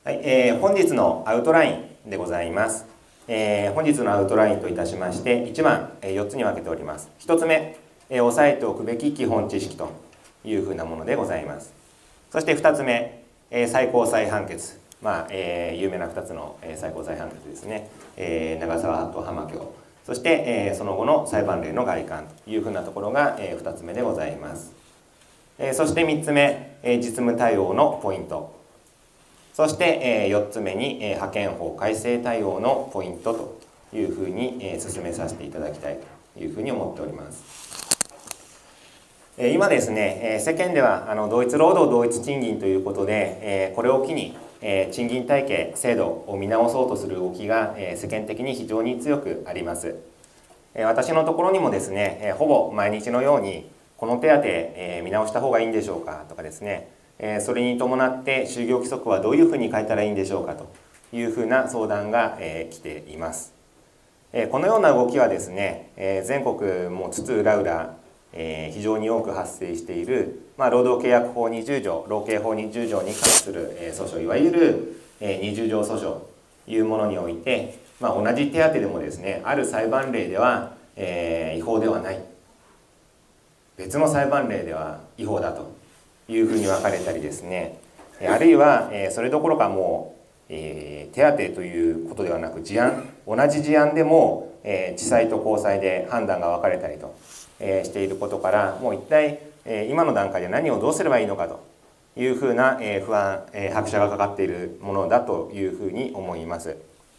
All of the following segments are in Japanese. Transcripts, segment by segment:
はい、本日のアウトラインでございます。本日のアウトラインといたしまして、一番、4つに分けております。1つ目、押さえておくべき基本知識というふうなものでございます。そして2つ目、最高裁判決。有名な2つの最高裁判決ですね。長沢と浜京。そして、その後の裁判例の概観というふうなところが、2つ目でございます。そして3つ目、実務対応のポイント。そして4つ目に派遣法改正対応のポイントというふうに進めさせていただきたいというふうに思っております。今ですね、世間では同一労働同一賃金ということで、これを機に賃金体系制度を見直そうとする動きが世間的に非常に強くあります。私のところにもですね、ほぼ毎日のようにこの手当見直した方がいいんでしょうかとかですね、それに伴って就業規則はどういうふうに変えたらいいんでしょうかというふうな相談が来ています。このような動きはですね、全国も津々浦々非常に多く発生している、労働契約法20条、労刑法20条に関する訴訟、いわゆる20条訴訟というものにおいて、同じ手当でもですね、ある裁判例では違法ではない、別の裁判例では違法だというふうに分かれたりですね、あるいはそれどころかもう手当ということではなく事案、同じ事案でも地裁と高裁で判断が分かれたりとしていることから、もう一体今の段階で何をどうすればいいのかというふうな不安、拍車がかかっているものだというふうに思います。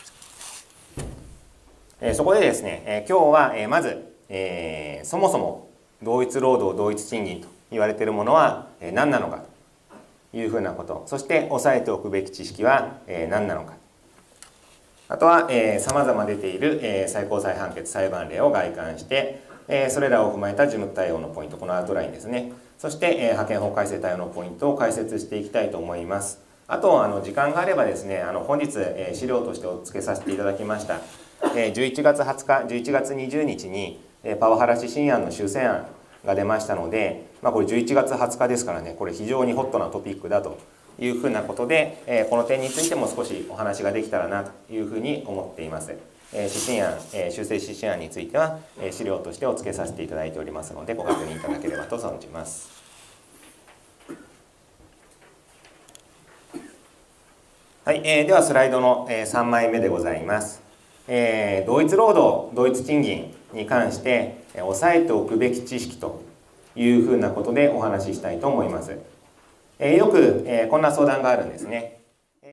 そこでですね、今日はまずそもそも同一労働同一賃金と言われているものは何なのかというふうなこと、そして押さえておくべき知識は何なのか、あとはさまざま出ている最高裁判決裁判例を概観して、それらを踏まえた事務対応のポイント、このアウトラインですね、そして派遣法改正対応のポイントを解説していきたいと思います。あと時間があればですね、本日資料としてお付けさせていただきました11月20日、11月20日にパワハラ指針案の修正案が出ましたので、これ11月20日ですからね、これ非常にホットなトピックだというふうなことで、この点についても少しお話ができたらなというふうに思っています。指針案、修正指針案については資料としてお付けさせていただいておりますので、ご確認いただければと存じます。はい、ではスライドの3枚目でございます。同一労働同一賃金に関して押さえておくべき知識というふうなことでお話ししたいと思います。よくこんな相談があるんですね。